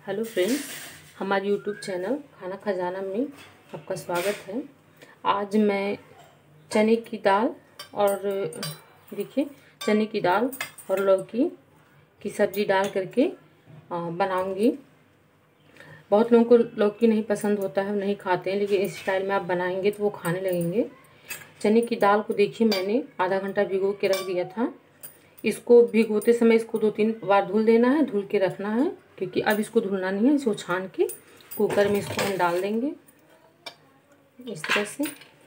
Hello friends, हमारे YouTube channel Khana Khazana में आपका स्वागत है। आज मैं चने की दाल और देखिए चने की दाल और लौकी की सब्ज़ी डाल करके बनाऊंगी। बहुत लोगों को लौकी नहीं पसंद होता है, नहीं खाते हैं, लेकिन इस स्टाइल में आप बनाएंगे तो वो खाने लगेंगे। चने की दाल को देखिए मैंने आधा घंटा भिगो के रख दिया था। इसको भिगोते समय इसको 2-3 बार धुल देना है, धुल के रखना है, क्योंकि अब इसको धुलना नहीं है। इसको छान के कुकर में इसको हम डाल देंगे इस तरह से।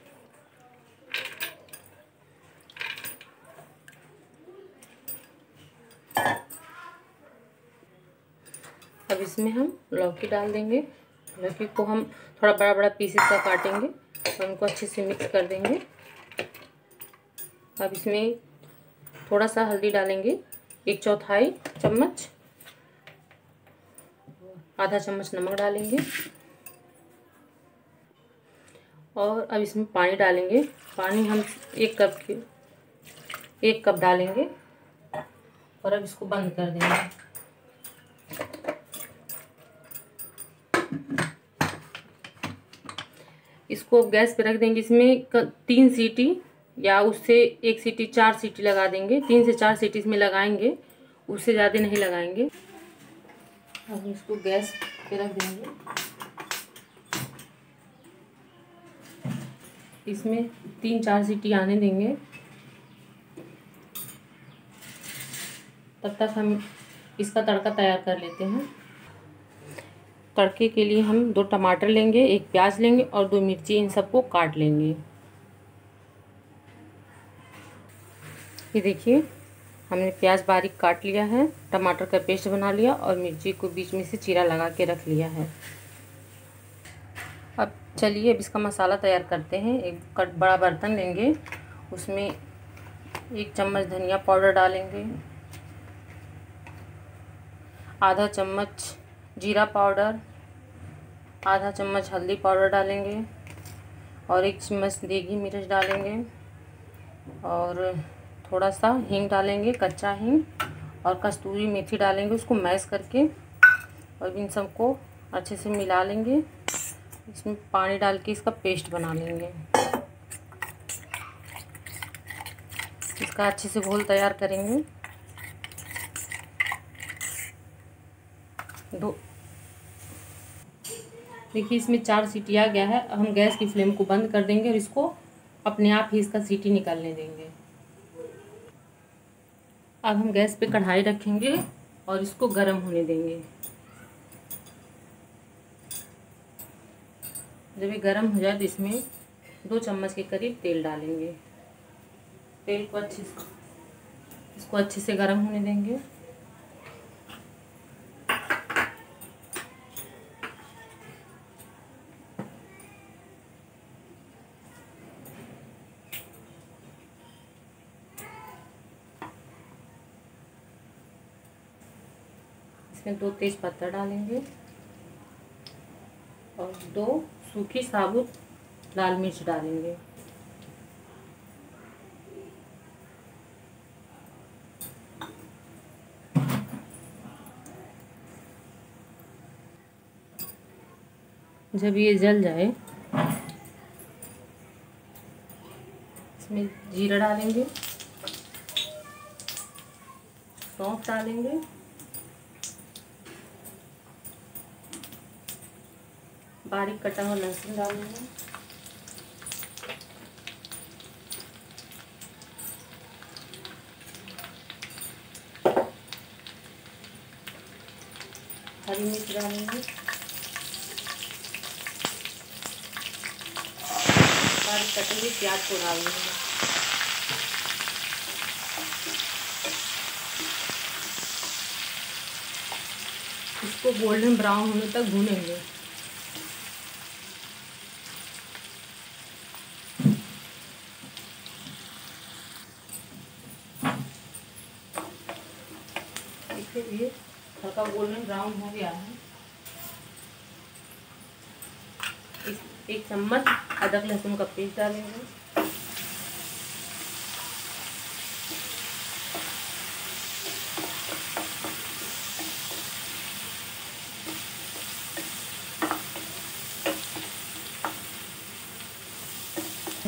अब इसमें हम लौकी डाल देंगे। लौकी को हम थोड़ा बड़ा बड़ा पीसेस का काटेंगे और उनको अच्छे से मिक्स कर देंगे। अब इसमें थोड़ा सा हल्दी डालेंगे, 1/4 चम्मच, आधा चम्मच नमक डालेंगे और अब इसमें पानी डालेंगे। पानी हम 1 कप डालेंगे और अब इसको बंद कर देंगे। इसको गैस पे रख देंगे। इसमें 3 सीटी या उससे 1 सीटी 4 सीटी लगा देंगे। 3 से 4 सीटी इसमें लगाएंगे, उससे ज़्यादा नहीं लगाएंगे। अब इसको गैस पे रख देंगे। इसमें 3-4 सीटी आने देंगे। तब तक हम इसका तड़का तैयार कर लेते हैं। तड़के के लिए हम 2 टमाटर लेंगे, 1 प्याज लेंगे और 2 मिर्ची, इन सबको काट लेंगे। ये देखिए हमने प्याज बारीक काट लिया है, टमाटर का पेस्ट बना लिया और मिर्ची को बीच में से चीरा लगा के रख लिया है। अब चलिए अब इसका मसाला तैयार करते हैं। एक बड़ा बर्तन लेंगे, उसमें 1 चम्मच धनिया पाउडर डालेंगे, आधा चम्मच जीरा पाउडर, आधा चम्मच हल्दी पाउडर डालेंगे और 1 चम्मच देगी मिर्च डालेंगे और थोड़ा सा हींग डालेंगे, कच्चा हींग, और कस्तूरी मेथी डालेंगे। उसको मैश करके और इन सबको अच्छे से मिला लेंगे। इसमें पानी डाल के इसका पेस्ट बना लेंगे। इसका अच्छे से घोल तैयार करेंगे। देखिए इसमें 4 सीटी आ गया है। अब हम गैस की फ्लेम को बंद कर देंगे और इसको अपने आप ही इसका सीटी निकलने देंगे। अब हम गैस पे कढ़ाई रखेंगे और इसको गर्म होने देंगे। जब ये गर्म हो जाए तो इसमें 2 चम्मच के करीब तेल डालेंगे। तेल को इसको अच्छे से गर्म होने देंगे। इसमें 2 तेज पत्ता डालेंगे और 2 सूखी साबुत लाल मिर्च डालेंगे। जब ये जल जाए इसमें जीरा डालेंगे, सौंफ डालेंगे, बारीक कटा हुआ लहसुन डालेंगे, हरी मिर्च डालेंगे, बारीक कटे हुए प्याज को डाल देंगे। इसको गोल्डन ब्राउन होने तक भूनेंगे। ये हल्का गोल्डन ब्राउन हो गया है। 1 चम्मच अदरक लहसुन का पेस्ट डालेंगे,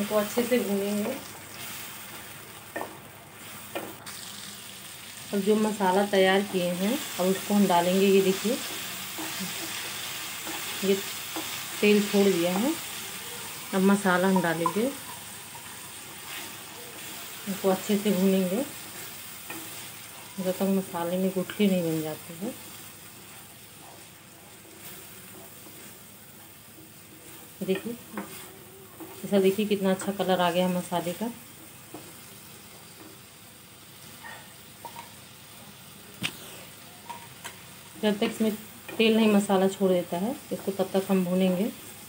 इनको अच्छे से भूनेंगे। अब जो मसाला तैयार किए हैं अब उसको हम डालेंगे। ये देखिए ये तेल छोड़ दिया है। अब मसाला हम डालेंगे, इनको अच्छे से भूनेंगे जब तक मसाले में गुठली नहीं बन जाती है। देखिए ऐसा, देखिए कितना अच्छा कलर आ गया है मसाले का। जब तक इसमें तेल नहीं मसाला छोड़ देता है इसको तब तक हम भूनेंगे।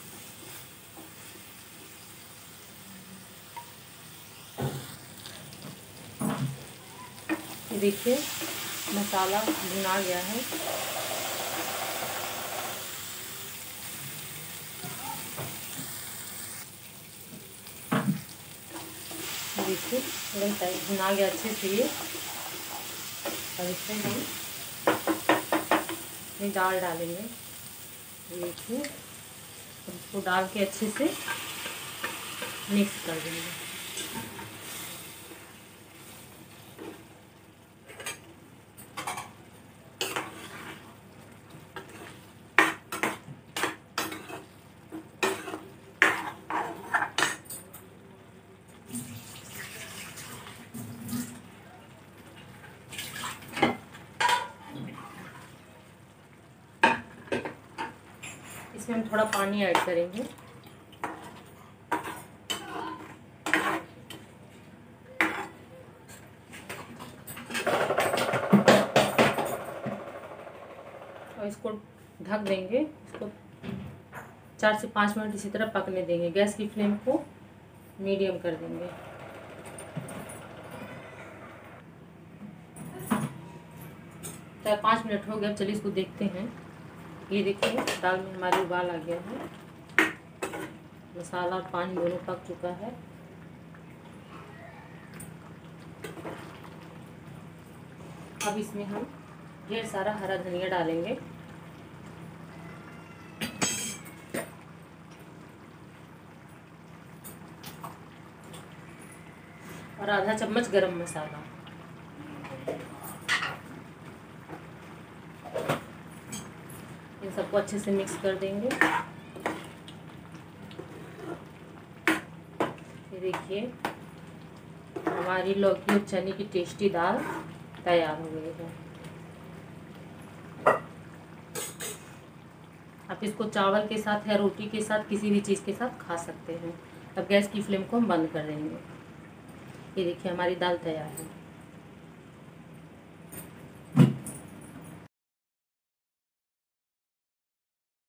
देखिए मसाला भुना गया है। देखिए भुना गया अच्छे से ये। और इसमें हम दाल डालेंगे। देखिए इसको डाल के अच्छे से मिक्स कर देंगे। इसमें हम थोड़ा पानी ऐड करेंगे। और इसको ढक देंगे। इसको 4 से 5 मिनट इसी तरह पकने देंगे। गैस की फ्लेम को मीडियम कर देंगे। तो 5 मिनट हो गया। चलिए इसको देखते हैं। ये देखिए दाल में हमारी उबाल आ गया है। मसाला और पानी दोनों पक चुका है। अब इसमें हम ढेर सारा हरा धनिया डालेंगे। और आधा चम्मच गरम मसाला। इन सबको अच्छे से मिक्स कर देंगे। ये देखिए हमारी लौकी और चने की टेस्टी दाल तैयार हो गई है। आप इसको चावल के साथ या रोटी के साथ किसी भी चीज़ के साथ खा सकते हैं। अब गैस की फ्लेम को हम बंद कर देंगे। ये देखिए हमारी दाल तैयार है।